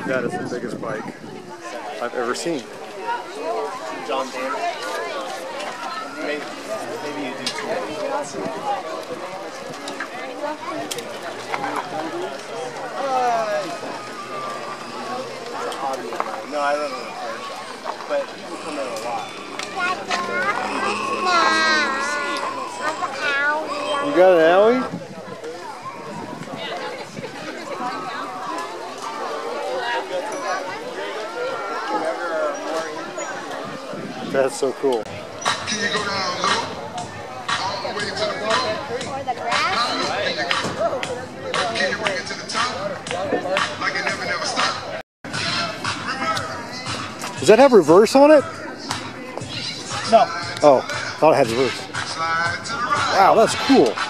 That is the biggest bike I've ever seen. John Danner. Maybe you do too. No, I live in a repair shop, but people come in a lot. You got an alley? That's so cool. Can you go down low? All the way to the bottom? Or the grass? Can you bring it to the top? Like it never stopped? Does that have reverse on it? No. Oh, thought it had reverse. Slide to the right. Wow, that's cool. Reverse.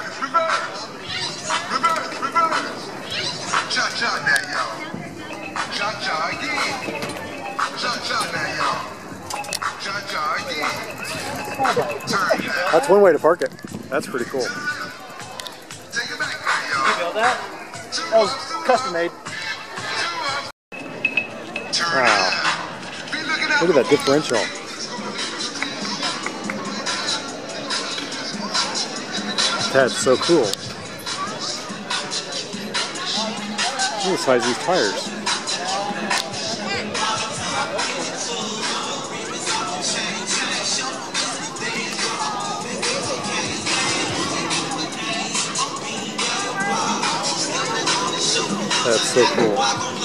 Cha-cha now, y'all. Cha-cha again. Cha-cha now, y'all. Cha-cha again. Turn now. That's one way to park it. That's pretty cool. Take it back now, y'all. You build that? That was custom made. Turn Wow. now. Be looking out. Look at that differential. That's so cool. Look at the size of these tires. That's so cool.